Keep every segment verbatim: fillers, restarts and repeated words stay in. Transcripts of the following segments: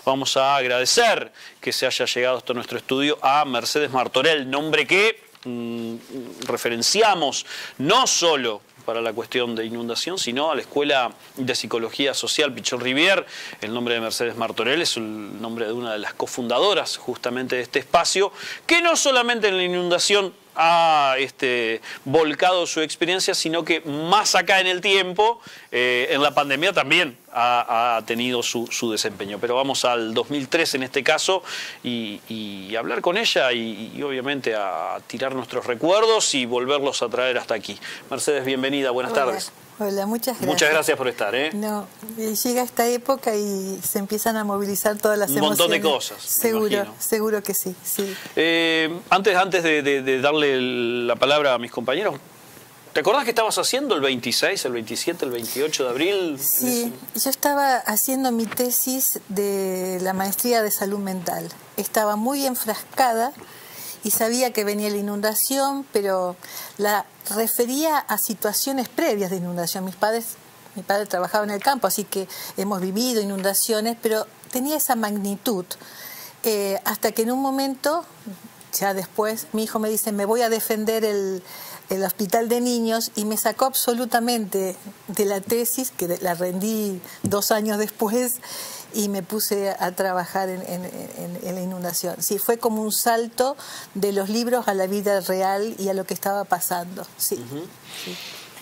vamos a agradecer que se haya llegado hasta nuestro estudio a Mercedes Martorell, nombre que mmm, referenciamos no solo para la cuestión de inundación, sino a la Escuela de Psicología Social Pichón Rivière. El nombre de Mercedes Martorell es el nombre de una de las cofundadoras justamente de este espacio, que no solamente en la inundación ha este, volcado su experiencia, sino que más acá en el tiempo, eh, en la pandemia también ha, ha tenido su, su desempeño. Pero vamos al dos mil tres en este caso y, y hablar con ella y, y obviamente a tirar nuestros recuerdos y volverlos a traer hasta aquí. Mercedes, bienvenida, buenas Hola. tardes. Hola, muchas gracias. Muchas gracias por estar, ¿eh? No, llega esta época y se empiezan a movilizar todas las Un emociones. montón de cosas. Seguro, seguro que sí. sí. Eh, antes antes de, de, de darle la palabra a mis compañeros, ¿te acordás que estabas haciendo el veintiséis, el veintisiete, el veintiocho de abril? Sí, yo estaba haciendo mi tesis de la maestría de salud mental. Estaba muy enfrascada y sabía que venía la inundación, pero la refería a situaciones previas de inundación. Mis padres, mi padre trabajaba en el campo, así que hemos vivido inundaciones, pero tenía esa magnitud. Eh, hasta que en un momento, ya después, mi hijo me dice, me voy a defender el, el hospital de niños, y me sacó absolutamente de la tesis, que la rendí dos años después, y me puse a trabajar en, en, en, en la inundación. Sí, fue como un salto de los libros a la vida real y a lo que estaba pasando. Sí. Uh-huh. Sí.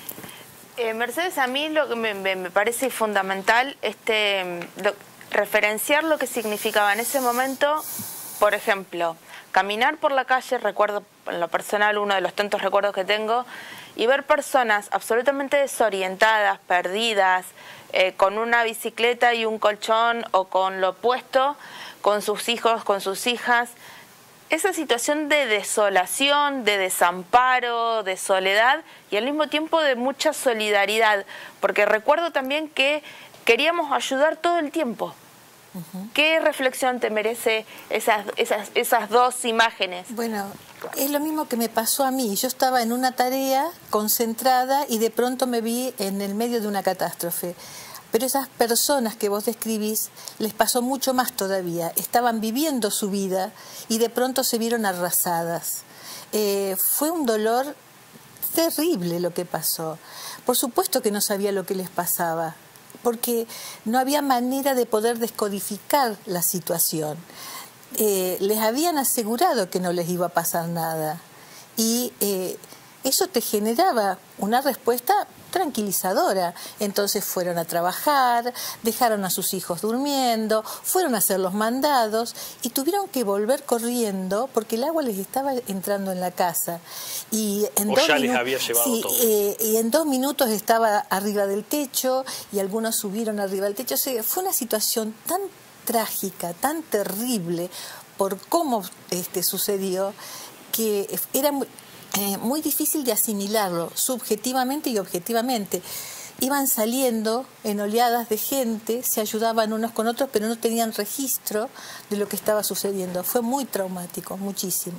Eh, Mercedes, a mí lo que me, me parece fundamental este, lo, referenciar lo que significaba en ese momento, por ejemplo, caminar por la calle, recuerdo en lo personal, uno de los tantos recuerdos que tengo, y ver personas absolutamente desorientadas, perdidas, eh, con una bicicleta y un colchón o con lo opuesto, con sus hijos, con sus hijas. Esa situación de desolación, de desamparo, de soledad y al mismo tiempo de mucha solidaridad, porque recuerdo también que queríamos ayudar todo el tiempo. Uh-huh. ¿Qué reflexión te merece esas, esas, esas dos imágenes? Bueno, es lo mismo que me pasó a mí. Yo estaba en una tarea concentrada y de pronto me vi en el medio de una catástrofe. Pero esas personas que vos describís les pasó mucho más todavía. Estaban viviendo su vida y de pronto se vieron arrasadas. Eh, fue un dolor terrible lo que pasó. Por supuesto que no sabía lo que les pasaba, porque no había manera de poder descodificar la situación. Eh, les habían asegurado que no les iba a pasar nada y eh, eso te generaba una respuesta tranquilizadora. Entonces fueron a trabajar, dejaron a sus hijos durmiendo, fueron a hacer los mandados y tuvieron que volver corriendo porque el agua les estaba entrando en la casa. Y en o dos ya les había llevado sí, todo. Eh, y en dos minutos estaba arriba del techo y algunos subieron arriba del techo. O sea, fue una situación tan trágica, tan terrible por cómo este, sucedió, que era muy, eh, muy difícil de asimilarlo subjetivamente y objetivamente. Iban saliendo en oleadas de gente, se ayudaban unos con otros, pero no tenían registro de lo que estaba sucediendo. Fue muy traumático, muchísimo.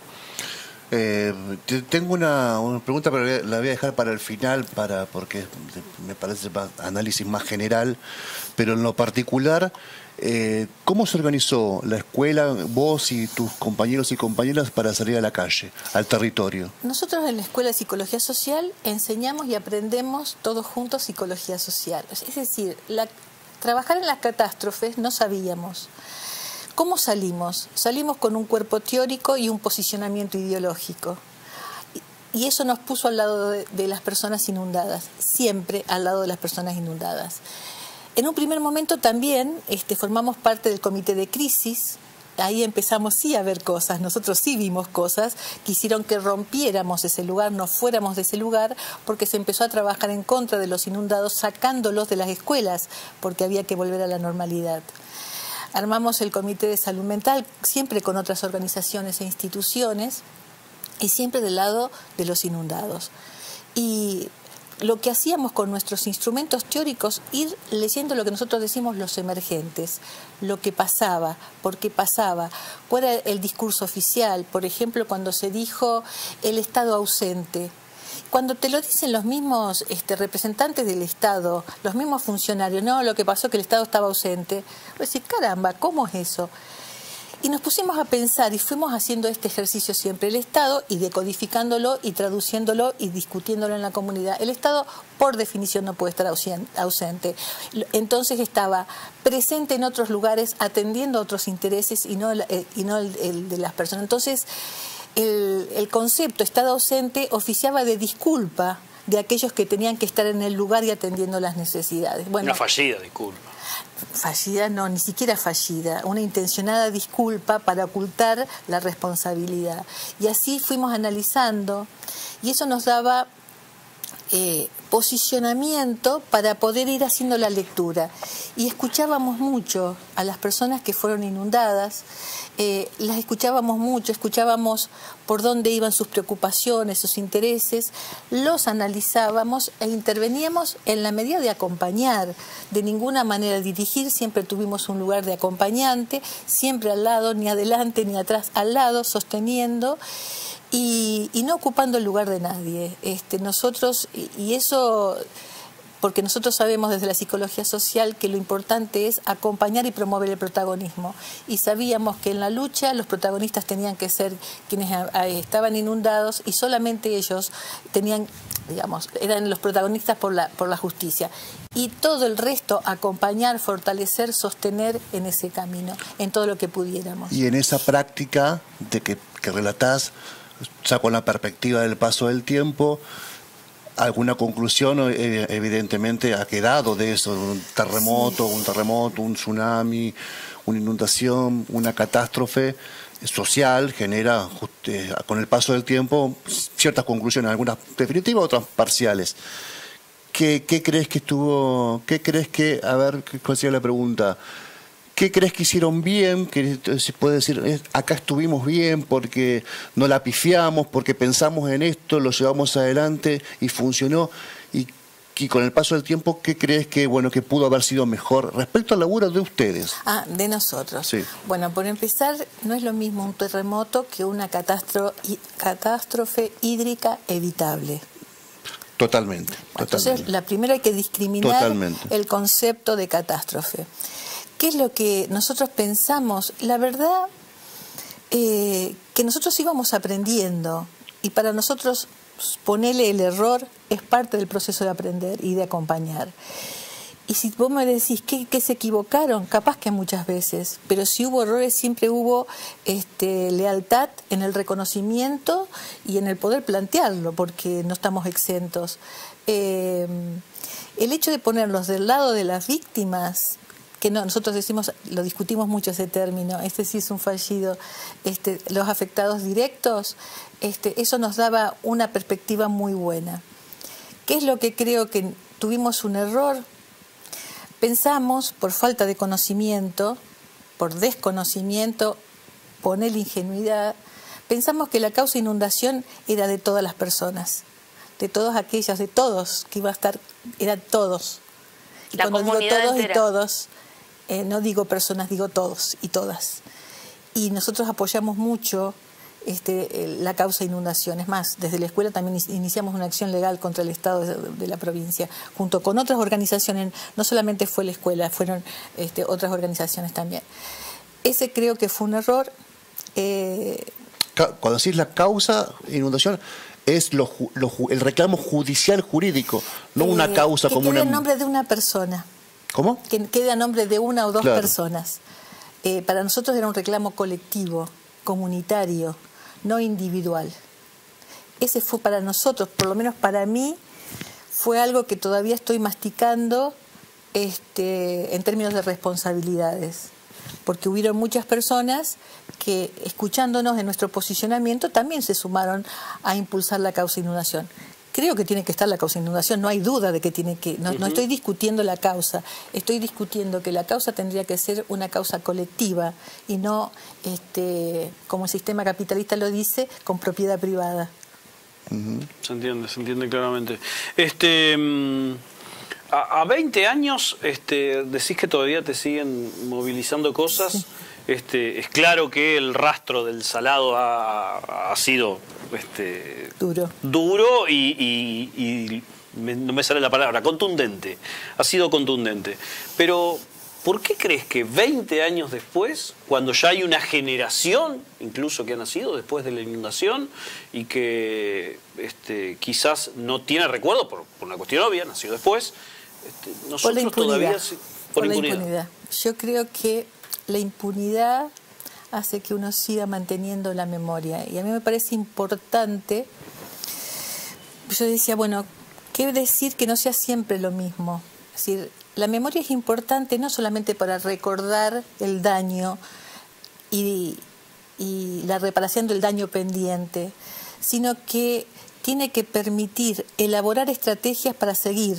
Eh, tengo una, una pregunta, pero la voy a dejar para el final, para porque me parece un análisis más general, pero en lo particular, eh, ¿cómo se organizó la escuela, vos y tus compañeros y compañeras, para salir a la calle, al territorio? Nosotros en la Escuela de Psicología Social enseñamos y aprendemos todos juntos psicología social. Es decir, la, trabajar en las catástrofes no sabíamos. ¿Cómo salimos? Salimos con un cuerpo teórico y un posicionamiento ideológico. Y eso nos puso al lado de, de las personas inundadas, siempre al lado de las personas inundadas. En un primer momento también este, formamos parte del comité de crisis. Ahí empezamos sí a ver cosas, nosotros sí vimos cosas, quisieron que rompiéramos ese lugar, no fuéramos de ese lugar, porque se empezó a trabajar en contra de los inundados, sacándolos de las escuelas, porque había que volver a la normalidad. Armamos el Comité de Salud Mental, siempre con otras organizaciones e instituciones, y siempre del lado de los inundados. Y lo que hacíamos con nuestros instrumentos teóricos, ir leyendo lo que nosotros decimos los emergentes, lo que pasaba, por qué pasaba, cuál era el discurso oficial. Por ejemplo, cuando se dijo el Estado ausente, cuando te lo dicen los mismos este, representantes del Estado, los mismos funcionarios, no, lo que pasó que el Estado estaba ausente, vos decís, caramba, ¿cómo es eso? Y nos pusimos a pensar y fuimos haciendo este ejercicio siempre. El Estado, y decodificándolo y traduciéndolo y discutiéndolo en la comunidad. El Estado, por definición, no puede estar ausente. Entonces estaba presente en otros lugares, atendiendo a otros intereses y no, el, y no el, el de las personas. Entonces, el, el concepto Estado ausente oficiaba de disculpa de aquellos que tenían que estar en el lugar y atendiendo las necesidades. Bueno, una fallida disculpa. Fallida no, ni siquiera fallida, una intencionada disculpa para ocultar la responsabilidad. Y así fuimos analizando y eso nos daba eh, posicionamiento para poder ir haciendo la lectura. Y escuchábamos mucho a las personas que fueron inundadas, eh, las escuchábamos mucho, escuchábamos por dónde iban sus preocupaciones, sus intereses, los analizábamos e interveníamos en la medida de acompañar, de ninguna manera dirigir, siempre tuvimos un lugar de acompañante, siempre al lado, ni adelante ni atrás, al lado, sosteniendo y, y no ocupando el lugar de nadie. Este, nosotros, y, y eso... porque nosotros sabemos desde la psicología social que lo importante es acompañar y promover el protagonismo. Y sabíamos que en la lucha los protagonistas tenían que ser quienes estaban inundados y solamente ellos tenían, digamos, eran los protagonistas por la, por la justicia. Y todo el resto acompañar, fortalecer, sostener en ese camino, en todo lo que pudiéramos. Y en esa práctica de que, que relatás, ya con la perspectiva del paso del tiempo, alguna conclusión evidentemente ha quedado de eso, un terremoto, sí. un terremoto, un tsunami, una inundación, una catástrofe social genera con el paso del tiempo ciertas conclusiones, algunas definitivas, otras parciales. ¿Qué, qué crees que estuvo, qué crees que, a ver, cuál sería la pregunta? ¿Qué crees que hicieron bien? Que se puede decir, acá estuvimos bien porque no la pifiamos, porque pensamos en esto, lo llevamos adelante y funcionó. Y, y con el paso del tiempo, ¿qué crees que bueno que pudo haber sido mejor respecto al laburo de ustedes? Ah, de nosotros. Sí. Bueno, por empezar, no es lo mismo un terremoto que una catástrofe, catástrofe hídrica evitable. Totalmente. Entonces, totalmente. la primera hay que discriminar Totalmente. el concepto de catástrofe. ¿Qué es lo que nosotros pensamos? La verdad, eh, que nosotros íbamos aprendiendo y para nosotros ponerle el error es parte del proceso de aprender y de acompañar. Y si vos me decís que, que se equivocaron, capaz que muchas veces, pero si hubo errores siempre hubo este, lealtad en el reconocimiento y en el poder plantearlo, porque no estamos exentos. Eh, el hecho de ponerlos del lado de las víctimas, que no, nosotros decimos, lo discutimos mucho ese término, este sí es un fallido, este, los afectados directos, este, eso nos daba una perspectiva muy buena. ¿Qué es lo que creo que tuvimos un error? Pensamos, por falta de conocimiento, por desconocimiento, poner ingenuidad, pensamos que la causa de inundación era de todas las personas, de todas aquellas, de todos, que iba a estar, eran todos. Y la cuando digo todos entera. y todos, eh, no digo personas, digo todos y todas. Y nosotros apoyamos mucho este, la causa de inundación. Es más, desde la escuela también iniciamos una acción legal contra el Estado de, de la provincia, junto con otras organizaciones. No solamente fue la escuela, fueron este, otras organizaciones también. Ese creo que fue un error. Eh, Cuando decís la causa de inundación, es lo, lo, el reclamo judicial jurídico, no eh, una causa que como quede una... a nombre de una persona. ¿Cómo? Que quede a nombre de una o dos claro. personas. Eh, para nosotros era un reclamo colectivo, comunitario, no individual. Ese fue para nosotros, por lo menos para mí, fue algo que todavía estoy masticando este, en términos de responsabilidades. Porque hubieron muchas personas que, escuchándonos en nuestro posicionamiento, también se sumaron a impulsar la causa de inundación. Creo que tiene que estar la causa de inundación, no hay duda de que tiene que... No, uh-huh. no estoy discutiendo la causa, estoy discutiendo que la causa tendría que ser una causa colectiva y no, este, como el sistema capitalista lo dice, con propiedad privada. Uh-huh. Se entiende, se entiende claramente. Este... Mmm... A, a veinte años, este, decís que todavía te siguen movilizando cosas. Sí. Este, es claro que el rastro del Salado ha, ha sido este, duro, duro y, y, y me, no me sale la palabra, contundente. Ha sido contundente. Pero, ¿por qué crees que veinte años después, cuando ya hay una generación, incluso que ha nacido después de la inundación, y que este, quizás no tiene recuerdo, por, por una cuestión obvia, nació después, este, nosotros por la impunidad, todavía... Por, por impunidad. la impunidad. Yo creo que la impunidad hace que uno siga manteniendo la memoria. Y a mí me parece importante, yo decía, bueno, ¿qué decir que no sea siempre lo mismo? Es decir, la memoria es importante no solamente para recordar el daño y, y la reparación del daño pendiente, sino que tiene que permitir elaborar estrategias para seguir.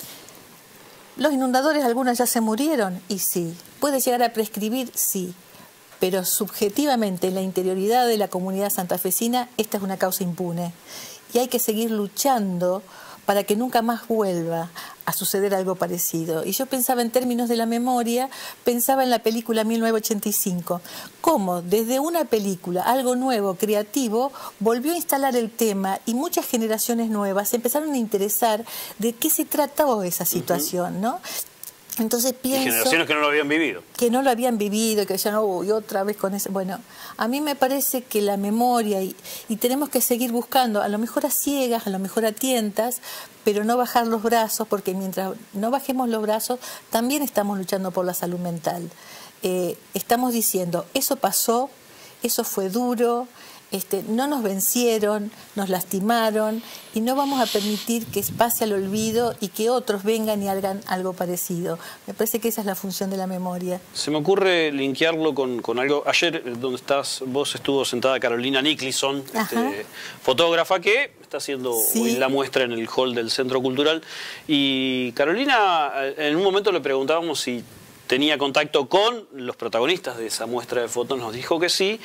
Los inundadores, algunos ya se murieron, y sí. ¿Puede llegar a prescribir? Sí. Pero subjetivamente, en la interioridad de la comunidad santafesina, esta es una causa impune. Y hay que seguir luchando para que nunca más vuelva a suceder algo parecido. Y yo pensaba en términos de la memoria, pensaba en la película mil novecientos ochenta y cinco, cómo desde una película, algo nuevo, creativo, volvió a instalar el tema y muchas generaciones nuevas se empezaron a interesar de qué se trató esa situación, ¿no? Entonces pienso... Y generaciones que no lo habían vivido. Que no lo habían vivido, que decían, oh, y otra vez con eso. Bueno, a mí me parece que la memoria, y, y tenemos que seguir buscando, a lo mejor a ciegas, a lo mejor a tientas, pero no bajar los brazos, porque mientras no bajemos los brazos, también estamos luchando por la salud mental. Eh, estamos diciendo, eso pasó, eso fue duro, Este, no nos vencieron, nos lastimaron y no vamos a permitir que pase al olvido y que otros vengan y hagan algo parecido. Me parece que esa es la función de la memoria. Se me ocurre linkearlo con, con algo. Ayer, donde estás vos, estuvo sentada Carolina Nicholson, este, fotógrafa, que está haciendo sí. hoy la muestra en el hall del Centro Cultural. Y Carolina, en un momento le preguntábamos si tenía contacto con los protagonistas de esa muestra de fotos, nos dijo que sí,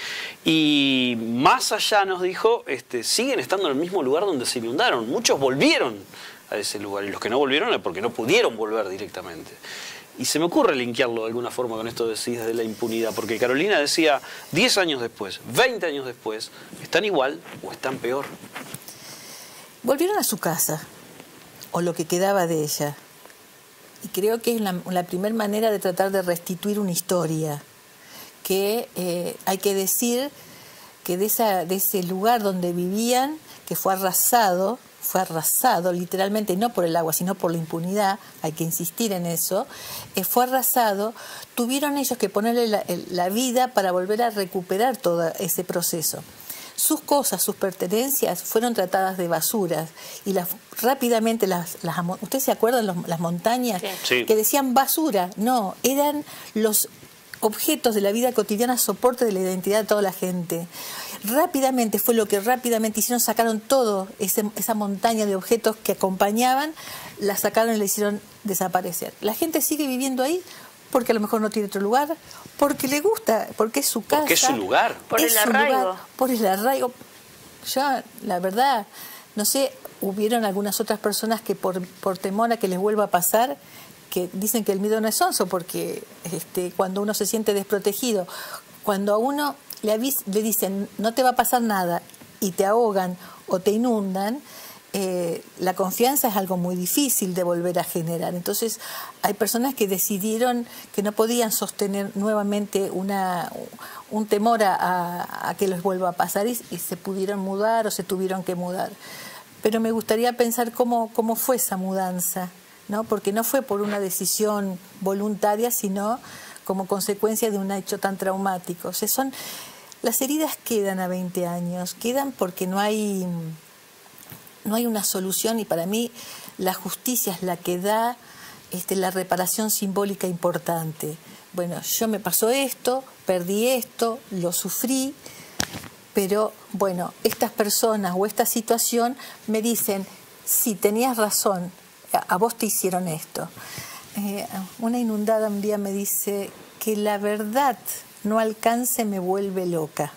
y más allá nos dijo, este, siguen estando en el mismo lugar donde se inundaron, muchos volvieron a ese lugar, y los que no volvieron es porque no pudieron volver directamente. Y se me ocurre linkearlo de alguna forma con esto de decís de la impunidad, porque Carolina decía, diez años después, veinte años después, ¿están igual o están peor? Volvieron a su casa, o lo que quedaba de ella. Y creo que es la, la primera manera de tratar de restituir una historia, que eh, hay que decir que de, esa, de ese lugar donde vivían, que fue arrasado, fue arrasado literalmente, no por el agua, sino por la impunidad, hay que insistir en eso, eh, fue arrasado, tuvieron ellos que ponerle la, la vida para volver a recuperar todo ese proceso. Sus cosas, sus pertenencias fueron tratadas de basuras y las, rápidamente las, las... ¿Ustedes se acuerdan los, las montañas? Sí. Que decían basura. No, eran los objetos de la vida cotidiana, soporte de la identidad de toda la gente. Rápidamente fue lo que rápidamente hicieron, sacaron todo, ese, esa montaña de objetos que acompañaban, la sacaron y la hicieron desaparecer. La gente sigue viviendo ahí porque a lo mejor no tiene otro lugar, porque le gusta, porque es su casa. Porque es su lugar. Por el arraigo. Lugar, por el arraigo. Yo, la verdad, no sé, hubieron algunas otras personas que por, por temor a que les vuelva a pasar, que dicen que el miedo no es sonso, porque este, cuando uno se siente desprotegido, cuando a uno le, avis, le dicen no te va a pasar nada y te ahogan o te inundan, Eh, la confianza es algo muy difícil de volver a generar. Entonces hay personas que decidieron que no podían sostener nuevamente una, un temor a, a, a que les vuelva a pasar y, y se pudieron mudar o se tuvieron que mudar. Pero me gustaría pensar cómo, cómo fue esa mudanza, ¿no? Porque no fue por una decisión voluntaria, sino como consecuencia de un hecho tan traumático. O sea, son, las heridas quedan a veinte años, quedan porque no hay... No hay una solución y para mí la justicia es la que da este, la reparación simbólica importante. Bueno, yo me pasó esto, perdí esto, lo sufrí, pero bueno, estas personas o esta situación me dicen, sí, tenías razón, a, a vos te hicieron esto. Eh, una inundada un día me dice que la verdad no alcance me vuelve loca.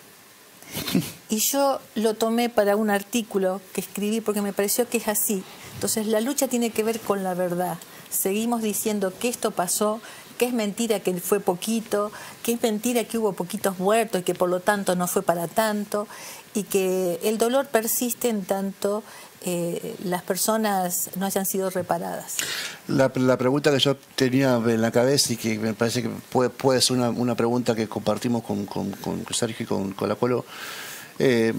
Y yo lo tomé para un artículo que escribí porque me pareció que es así. Entonces la lucha tiene que ver con la verdad. Seguimos diciendo que esto pasó, que es mentira que fue poquito, que es mentira que hubo poquitos muertos y que por lo tanto no fue para tanto, y que el dolor persiste en tanto eh, las personas no hayan sido reparadas. La, la pregunta que yo tenía en la cabeza y que me parece que puede, puede ser una, una pregunta que compartimos con, con, con Sergio y con, con la Colo, eh,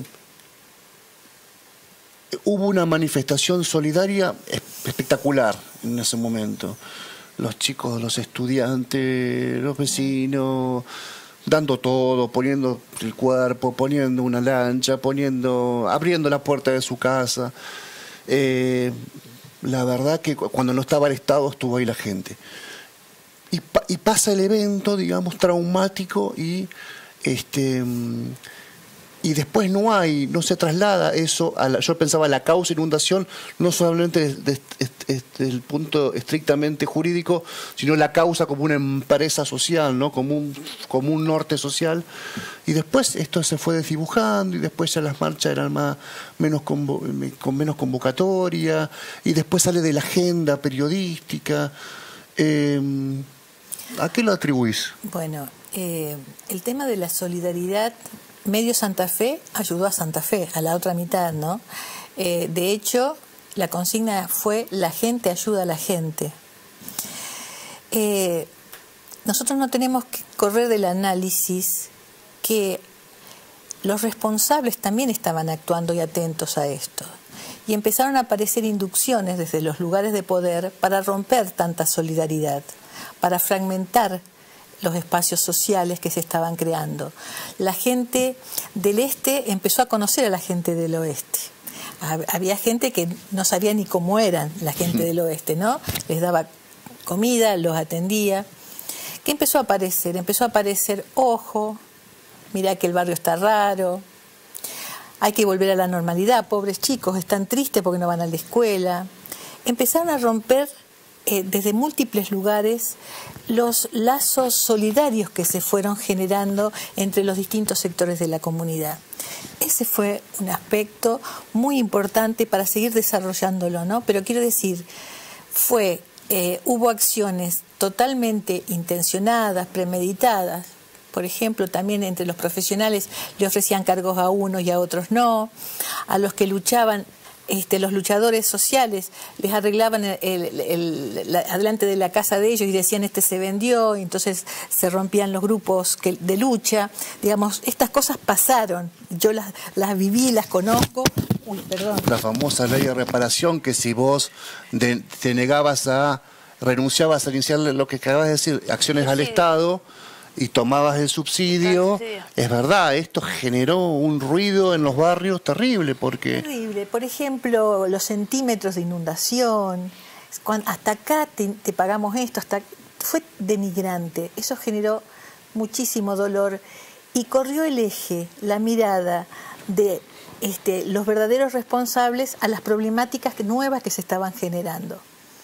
hubo una manifestación solidaria espectacular en ese momento. Los chicos, los estudiantes, los vecinos, dando todo, poniendo el cuerpo, poniendo una lancha, poniendo, abriendo la puerta de su casa. Eh, la verdad que cuando no estaba el Estado estuvo ahí la gente. Y, pa y pasa el evento, digamos, traumático y este y después no hay, no se traslada eso a la, yo pensaba la causa inundación no solamente desde, desde, desde el punto estrictamente jurídico, sino la causa como una empresa social, ¿no? Como un, como un norte social, y después esto se fue desdibujando y después ya las marchas eran más, menos convo, con menos convocatoria, y después sale de la agenda periodística. Eh, ¿A qué lo atribuís? Bueno, eh, el tema de la solidaridad, Medio Santa Fe ayudó a Santa Fe, a la otra mitad, ¿no? Eh, de hecho, la consigna fue la gente ayuda a la gente. Eh, nosotros no tenemos que correr del análisis que los responsables también estaban actuando y atentos a esto. Y empezaron a aparecer inducciones desde los lugares de poder para romper tanta solidaridad, para fragmentar los espacios sociales que se estaban creando. La gente del este empezó a conocer a la gente del oeste. Había gente que no sabía ni cómo eran la gente del oeste, ¿no? Les daba comida, los atendía. ¿Qué empezó a aparecer? Empezó a aparecer, ojo, mirá que el barrio está raro, hay que volver a la normalidad, pobres chicos, están tristes porque no van a la escuela. Empezaron a romper eh, desde múltiples lugares los lazos solidarios que se fueron generando entre los distintos sectores de la comunidad. Ese fue un aspecto muy importante para seguir desarrollándolo, ¿no? Pero quiero decir, fue, eh, hubo acciones totalmente intencionadas, premeditadas. Por ejemplo, también entre los profesionales le ofrecían cargos a unos y a otros no. A los que luchaban, este, los luchadores sociales, les arreglaban el, el, el, la, adelante de la casa de ellos y decían este se vendió, y entonces se rompían los grupos que, de lucha. Digamos, estas cosas pasaron. Yo las, las viví, las conozco. Uy, perdón. La famosa ley de reparación, que si vos de, te negabas a, renunciabas a iniciar lo que acabas de decir, acciones sí. al Estado, y tomabas el subsidio, sí. es verdad, esto generó un ruido en los barrios terrible, porque... Terrible, por ejemplo, los centímetros de inundación, cuando, hasta acá te, te pagamos esto, hasta fue denigrante, eso generó muchísimo dolor, y corrió el eje, la mirada de este, los verdaderos responsables a las problemáticas nuevas que se estaban generando.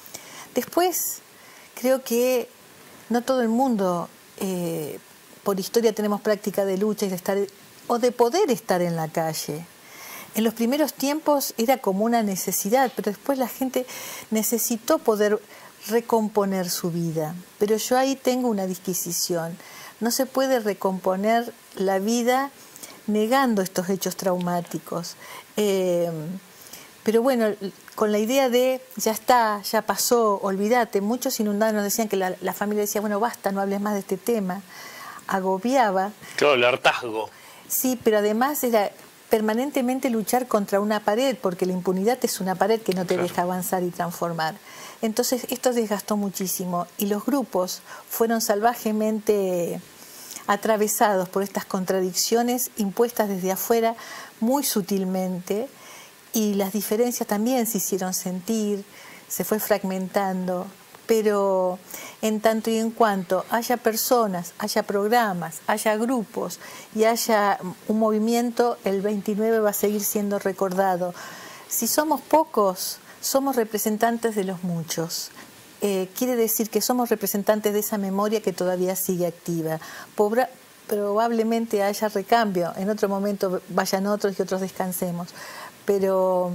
Después, creo que no todo el mundo... Eh, por historia tenemos práctica de lucha y de estar, o de poder estar en la calle. En los primeros tiempos era como una necesidad, pero después la gente necesitó poder recomponer su vida. Pero yo ahí tengo una disquisición. No se puede recomponer la vida negando estos hechos traumáticos. Eh, pero bueno, con la idea de ya está, ya pasó, olvídate. Muchos inundados nos decían que la, la familia decía, bueno, basta, no hables más de este tema. Agobiaba. Claro, el hartazgo. Sí, pero además era permanentemente luchar contra una pared, porque la impunidad es una pared que no te claro. deja avanzar y transformar. Entonces esto desgastó muchísimo y los grupos fueron salvajemente atravesados por estas contradicciones impuestas desde afuera muy sutilmente. Y las diferencias también se hicieron sentir, se fue fragmentando, pero en tanto y en cuanto haya personas, haya programas, haya grupos y haya un movimiento, el veintinueve va a seguir siendo recordado. Si somos pocos, somos representantes de los muchos. Eh, quiere decir que somos representantes de esa memoria que todavía sigue activa. Pobra, probablemente haya recambio, en otro momento vayan otros y otros descansemos. Pero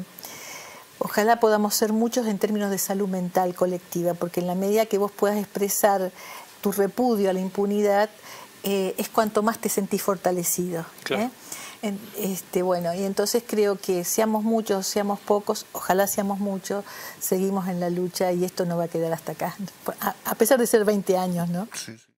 ojalá podamos ser muchos en términos de salud mental colectiva, porque en la medida que vos puedas expresar tu repudio a la impunidad, eh, es cuanto más te sentís fortalecido. Claro. ¿eh? En, este, bueno, y entonces creo que seamos muchos, seamos pocos, ojalá seamos muchos, seguimos en la lucha y esto no va a quedar hasta acá, a, a pesar de ser veinte años, ¿no? Sí, sí.